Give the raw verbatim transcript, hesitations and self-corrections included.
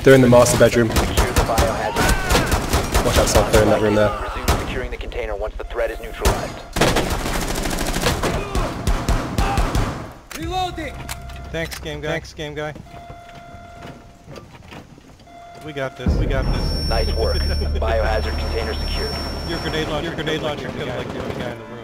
They're in the master bedroom. Secure the biohazard. Watch out, Seth. They're in that room there. Resume securing the container once the threat is neutralized. Reloading! Thanks, game guy. Thanks, game guy. We got this. We got this. Nice work. Biohazard container secured. Your grenade launcher. Your grenade launcher. Like the only guy in the room.